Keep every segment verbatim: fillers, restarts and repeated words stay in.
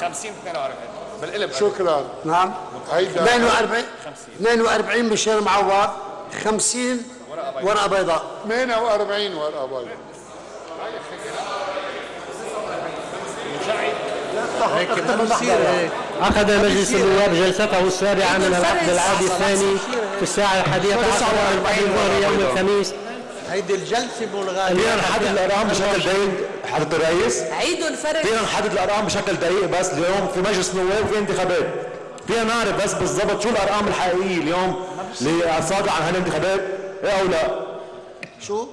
خمسين اثنين وأربعين بالقلب. شكرا. نعم. هيدا اثنين وأربعين اثنين وأربعين بشير معوض، خمسين ورقة بيضاء. ثمانية وأربعين ورقة بيضاء. هيك ما بصير هيك. أخذ مجلس النواب جلسته السابعة من العقد العادي الثاني في الساعة الحادية عشر بعد الظهر يوم الخميس. هيدي الجلسة ملغاة. فينا نحدد الأرقام بشكل دقيق حضرة الرئيس؟ عيدوا الفرق. فينا نحدد الأرقام بشكل دقيق بس اليوم في مجلس النواب وفي انتخابات. فينا نعرف بس بالضبط شو الأرقام الحقيقية اليوم اللي صادرة عن هالانتخابات، إيه أو لا؟ شو؟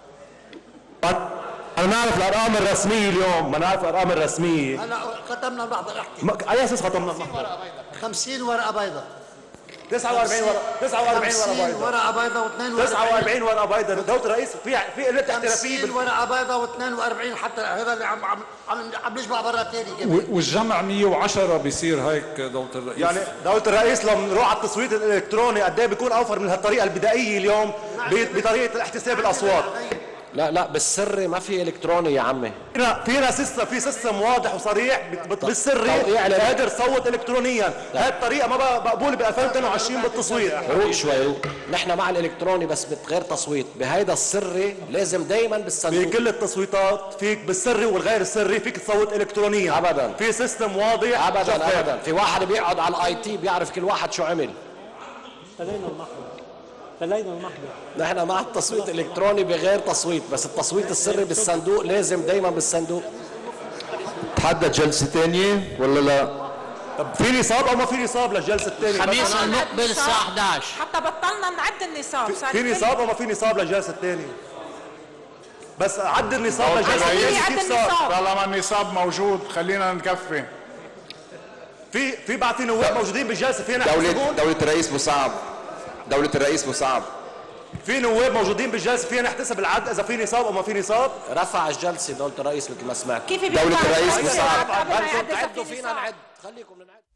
أنا نعرف الأرقام الرسمية اليوم، ما نعرف الأرقام الرسمية. هلا ختمنا المحضر احكي. ما... على أساس ختمنا المحضر؟ خمسين ورقة بيضاء. تسعة وأربعين ورقة تسعة وأربعين ورقة بيضاء. ورقة بيضاء واثنين وأربعين تسعة وأربعين ورقة بيضاء. دولة الرئيس في في قلة احترافية. خمسين ورقة بيضاء واثنين وأربعين حتى هذا اللي عم عم عم عم نجمع برا ثاني كمان. والجمع مية وعشرة بيصير هيك دولة الرئيس. يعني دولة الرئيس لما نروح على التصويت الإلكتروني قد ايه بيكون أوفر من هالطريقة البدائية اليوم بطريقة الاحتساب الأصوات. لا لا بالسري ما في الكتروني يا عمي. فينا فينا سيستم في سيستم واضح وصريح بالسري قادر تصوت الكترونيا. هاي الطريقه ما مقبوله ب ألفين واثنين وعشرين بالتصويت. روق شوي روق. نحن مع الالكتروني بس بغير تصويت، بهيدا السري لازم دائما بالصندوق. في كل التصويتات فيك بالسري والغير السري فيك تصوت الكترونيا ابدا. في سيستم واضح ابدا شفاف. ابدا. في واحد بيقعد على الاي تي بيعرف كل واحد شو عمل. تلينا المحضر تلينا المحضر. نحن مع التصويت الالكتروني بغير تصويت، بس التصويت السري بالصندوق لازم دائما بالصندوق. تحدد جلسه ثانيه ولا لا؟ طب في نصاب او ما في نصاب للجلسه الثانيه؟ الخميس المقبل الساعة احد عشر حتى بطلنا نعد النصاب. في نصاب او ما في نصاب للجلسه الثانيه؟ بس عد النصاب للجلسه الثانيه كيف صار؟ طالما النصاب موجود خلينا نكفي. في في بعد في نواب موجودين بالجلسه فينا دولة دولة الرئيس مصعب. دولة الرئيس مصعب. في نواب موجودين بالجلسه فينا نحتسب العد اذا في نصاب او ما في نصاب. رفع الجلسه دولة الرئيس مثل ما سمعت. كيف دولة الرئيس مصعب؟ تعدوا فينا نعد، خليكم نعد.